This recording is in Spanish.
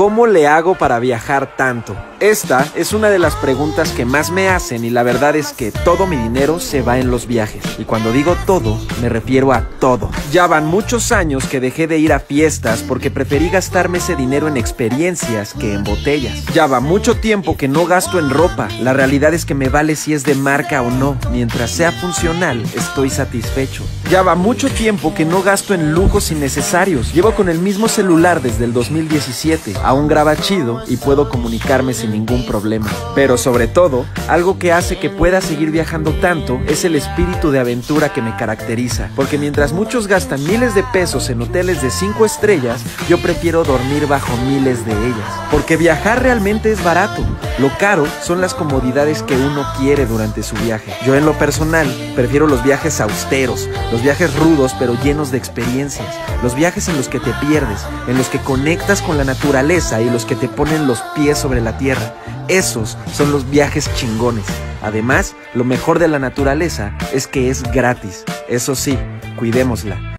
¿Cómo le hago para viajar tanto? Esta es una de las preguntas que más me hacen y la verdad es que todo mi dinero se va en los viajes. Y cuando digo todo, me refiero a todo. Ya van muchos años que dejé de ir a fiestas porque preferí gastarme ese dinero en experiencias que en botellas. Ya va mucho tiempo que no gasto en ropa. La realidad es que me vale si es de marca o no. Mientras sea funcional, estoy satisfecho. Ya va mucho tiempo que no gasto en lujos innecesarios. Llevo con el mismo celular desde el 2017. Aún graba chido y puedo comunicarme sin ningún problema. Pero sobre todo, algo que hace que pueda seguir viajando tanto es el espíritu de aventura que me caracteriza. Porque mientras muchos gastan miles de pesos en hoteles de 5 estrellas, yo prefiero dormir bajo miles de ellas. Porque viajar realmente es barato. Lo caro son las comodidades que uno quiere durante su viaje. Yo en lo personal prefiero los viajes austeros, los viajes rudos pero llenos de experiencias, los viajes en los que te pierdes, en los que conectas con la naturaleza y los que te ponen los pies sobre la tierra. Esos son los viajes chingones. Además, lo mejor de la naturaleza es que es gratis. Eso sí, cuidémosla.